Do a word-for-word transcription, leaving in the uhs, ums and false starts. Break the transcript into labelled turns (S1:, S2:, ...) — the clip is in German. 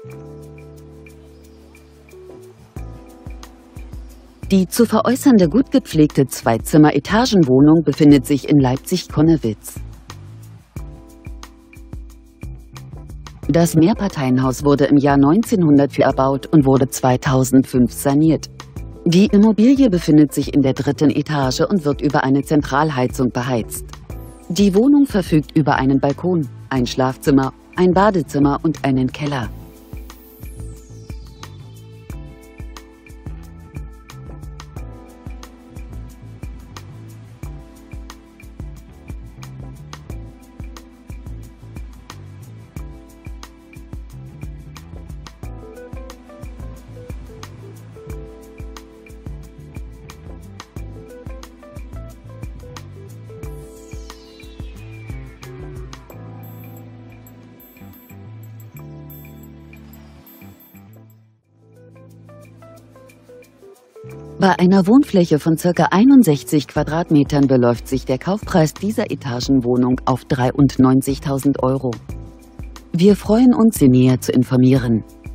S1: Die zu veräußernde gut gepflegte Zweizimmer-Etagenwohnung befindet sich in Leipzig-Connewitz. Das Mehrparteienhaus wurde im Jahr neunzehnhundertvier erbaut und wurde zweitausendfünf saniert. Die Immobilie befindet sich in der dritten Etage und wird über eine Zentralheizung beheizt. Die Wohnung verfügt über einen Balkon, ein Schlafzimmer, ein Badezimmer und einen Keller. Bei einer Wohnfläche von ca. einundsechzig Quadratmetern beläuft sich der Kaufpreis dieser Etagenwohnung auf dreiundneunzigtausend Euro. Wir freuen uns, Sie näher zu informieren.